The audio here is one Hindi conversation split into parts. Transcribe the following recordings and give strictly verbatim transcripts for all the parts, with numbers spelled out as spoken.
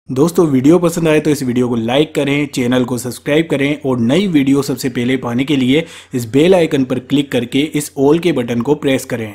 दोस्तों वीडियो पसंद आए तो इस वीडियो को लाइक करें, चैनल को सब्सक्राइब करें और नई वीडियो सबसे पहले पाने के लिए इस बेल आइकन पर क्लिक करके इस ऑल के बटन को प्रेस करें।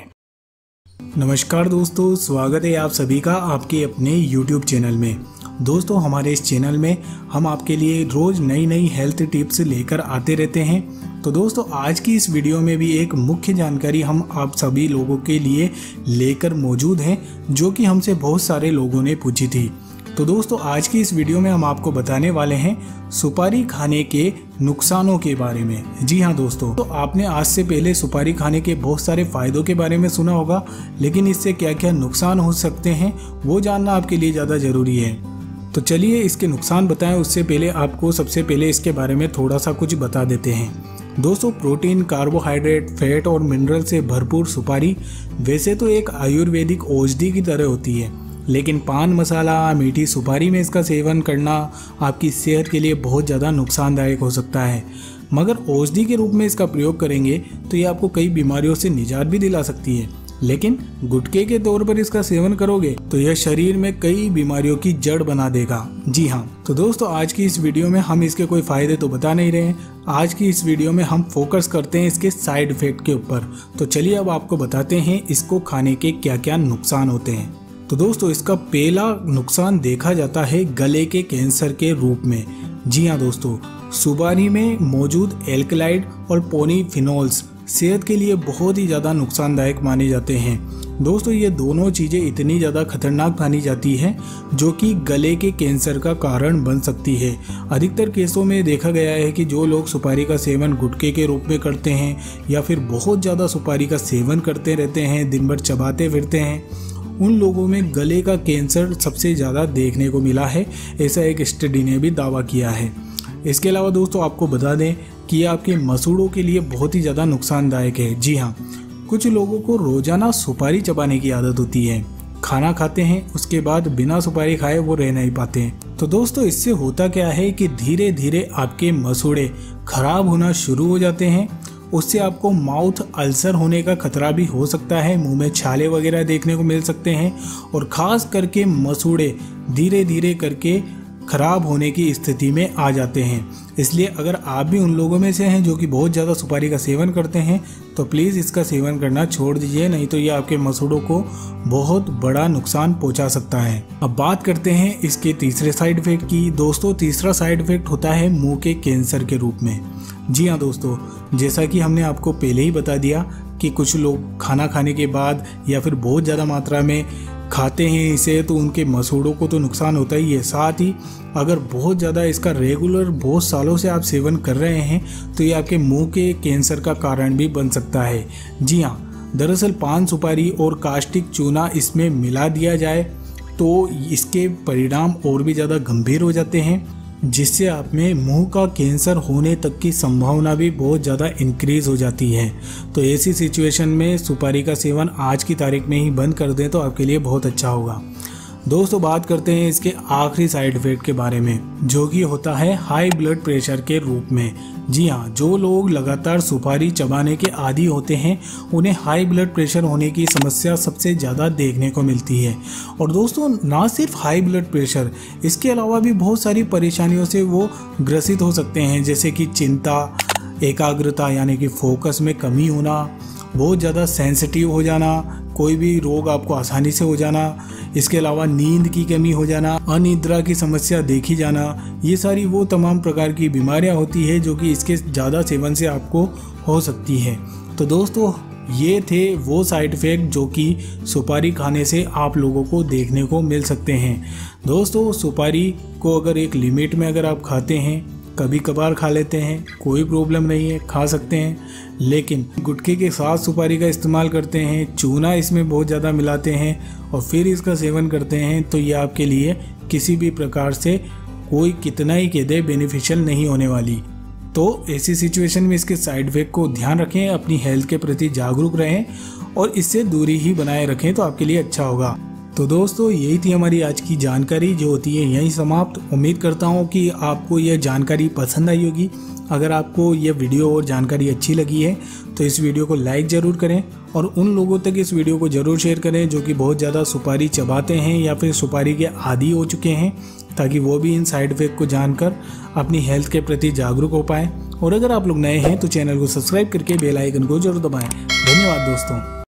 नमस्कार दोस्तों, स्वागत है आप सभी का आपके अपने यूट्यूब चैनल में। दोस्तों हमारे इस चैनल में हम आपके लिए रोज़ नई नई हेल्थ टिप्स लेकर आते रहते हैं। तो दोस्तों आज की इस वीडियो में भी एक मुख्य जानकारी हम आप सभी लोगों के लिए लेकर मौजूद हैं, जो कि हमसे बहुत सारे लोगों ने पूछी थी। तो दोस्तों आज की इस वीडियो में हम आपको बताने वाले हैं सुपारी खाने के नुकसानों के बारे में। जी हाँ दोस्तों, तो आपने आज से पहले सुपारी खाने के बहुत सारे फायदों के बारे में सुना होगा, लेकिन इससे क्या क्या नुकसान हो सकते हैं वो जानना आपके लिए ज़्यादा ज़रूरी है। तो चलिए इसके नुकसान बताएं, उससे पहले आपको सबसे पहले इसके बारे में थोड़ा सा कुछ बता देते हैं। दोस्तों प्रोटीन, कार्बोहाइड्रेट, फैट और मिनरल से भरपूर सुपारी वैसे तो एक आयुर्वेदिक औषधि की तरह होती है, लेकिन पान मसाला, मीठी सुपारी में इसका सेवन करना आपकी सेहत के लिए बहुत ज़्यादा नुकसानदायक हो सकता है। मगर औषधि के रूप में इसका प्रयोग करेंगे तो ये आपको कई बीमारियों से निजात भी दिला सकती है, लेकिन गुटखे के तौर पर इसका सेवन करोगे तो यह शरीर में कई बीमारियों की जड़ बना देगा। जी हाँ, तो दोस्तों आज की इस वीडियो में हम इसके कोई फायदे तो बता नहीं रहे हैं। आज की इस वीडियो में हम फोकस करते हैं इसके साइड इफेक्ट के ऊपर। तो चलिए अब आपको बताते हैं इसको खाने के क्या क्या नुकसान होते हैं। तो दोस्तों इसका पहला नुकसान देखा जाता है गले के कैंसर के रूप में। जी हाँ दोस्तों, सुपारी में मौजूद एल्कलाइड और पॉलीफिनोल्स सेहत के लिए बहुत ही ज़्यादा नुकसानदायक माने जाते हैं। दोस्तों ये दोनों चीज़ें इतनी ज़्यादा खतरनाक मानी जाती हैं जो कि गले के कैंसर का कारण बन सकती है। अधिकतर केसों में देखा गया है कि जो लोग सुपारी का सेवन गुटखे के रूप में करते हैं या फिर बहुत ज़्यादा सुपारी का सेवन करते रहते हैं, दिन भर चबाते फिरते हैं, उन लोगों में गले का कैंसर सबसे ज़्यादा देखने को मिला है, ऐसा एक स्टडी ने भी दावा किया है। इसके अलावा दोस्तों आपको बता दें कि ये आपके मसूड़ों के लिए बहुत ही ज़्यादा नुकसानदायक है। जी हाँ, कुछ लोगों को रोज़ाना सुपारी चबाने की आदत होती है। खाना खाते हैं उसके बाद बिना सुपारी खाए वो रह नहीं पाते हैं। तो दोस्तों इससे होता क्या है कि धीरे धीरे आपके मसूड़े खराब होना शुरू हो जाते हैं। उससे आपको माउथ अल्सर होने का खतरा भी हो सकता है, मुंह में छाले वगैरह देखने को मिल सकते हैं और ख़ास करके मसूड़े धीरे धीरे करके खराब होने की स्थिति में आ जाते हैं। इसलिए अगर आप भी उन लोगों में से हैं जो कि बहुत ज़्यादा सुपारी का सेवन करते हैं तो प्लीज़ इसका सेवन करना छोड़ दीजिए, नहीं तो ये आपके मसूड़ों को बहुत बड़ा नुकसान पहुंचा सकता है। अब बात करते हैं इसके तीसरे साइड इफेक्ट की। दोस्तों तीसरा साइड इफेक्ट होता है मुंह के कैंसर के रूप में। जी हाँ दोस्तों, जैसा कि हमने आपको पहले ही बता दिया कि कुछ लोग खाना खाने के बाद या फिर बहुत ज़्यादा मात्रा में खाते हैं इसे, तो उनके मसूड़ों को तो नुकसान होता ही है। साथ ही अगर बहुत ज़्यादा इसका रेगुलर बहुत सालों से आप सेवन कर रहे हैं तो ये आपके मुंह के कैंसर का कारण भी बन सकता है। जी हाँ, दरअसल पान सुपारी और कास्टिक चूना इसमें मिला दिया जाए तो इसके परिणाम और भी ज़्यादा गंभीर हो जाते हैं, जिससे आप में मुंह का कैंसर होने तक की संभावना भी बहुत ज़्यादा इंक्रीज़ हो जाती है। तो ऐसी सिचुएशन में सुपारी का सेवन आज की तारीख में ही बंद कर दें तो आपके लिए बहुत अच्छा होगा। दोस्तों बात करते हैं इसके आखिरी साइड इफेक्ट के बारे में, जो कि होता है हाई ब्लड प्रेशर के रूप में। जी हाँ, जो लोग लगातार सुपारी चबाने के आदी होते हैं उन्हें हाई ब्लड प्रेशर होने की समस्या सबसे ज़्यादा देखने को मिलती है। और दोस्तों ना सिर्फ हाई ब्लड प्रेशर, इसके अलावा भी बहुत सारी परेशानियों से वो ग्रसित हो सकते हैं, जैसे कि चिंता, एकाग्रता यानी कि फोकस में कमी होना, बहुत ज़्यादा सेंसिटिव हो जाना, कोई भी रोग आपको आसानी से हो जाना, इसके अलावा नींद की कमी हो जाना, अनिद्रा की समस्या देखी जाना, ये सारी वो तमाम प्रकार की बीमारियां होती है जो कि इसके ज़्यादा सेवन से आपको हो सकती है। तो दोस्तों ये थे वो साइड इफ़ेक्ट जो कि सुपारी खाने से आप लोगों को देखने को मिल सकते हैं। दोस्तों सुपारी को अगर एक लिमिट में अगर आप खाते हैं, कभी कभार खा लेते हैं, कोई प्रॉब्लम नहीं है, खा सकते हैं, लेकिन गुटखे के साथ सुपारी का इस्तेमाल करते हैं, चूना इसमें बहुत ज़्यादा मिलाते हैं और फिर इसका सेवन करते हैं, तो ये आपके लिए किसी भी प्रकार से कोई कितना ही कह दे बेनिफिशियल नहीं होने वाली। तो ऐसी सिचुएशन में इसके साइड इफेक्ट को ध्यान रखें, अपनी हेल्थ के प्रति जागरूक रहें और इससे दूरी ही बनाए रखें तो आपके लिए अच्छा होगा। तो दोस्तों यही थी हमारी आज की जानकारी, जो होती है यहीं समाप्त। उम्मीद करता हूँ कि आपको यह जानकारी पसंद आई होगी। अगर आपको यह वीडियो और जानकारी अच्छी लगी है तो इस वीडियो को लाइक ज़रूर करें और उन लोगों तक इस वीडियो को ज़रूर शेयर करें जो कि बहुत ज़्यादा सुपारी चबाते हैं या फिर सुपारी के आदी हो चुके हैं, ताकि वो भी इन साइड इफेक्ट को जानकर अपनी हेल्थ के प्रति जागरूक हो पाएँ। और अगर आप लोग नए हैं तो चैनल को सब्सक्राइब करके बेल आइकन को जरूर दबाएँ। धन्यवाद दोस्तों।